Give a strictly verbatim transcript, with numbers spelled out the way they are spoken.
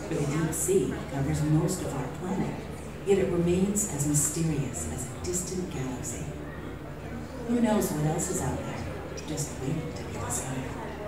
The deep sea covers most of our planet, yet it remains as mysterious as a distant galaxy. Who knows what else is out there, just waiting to be discovered?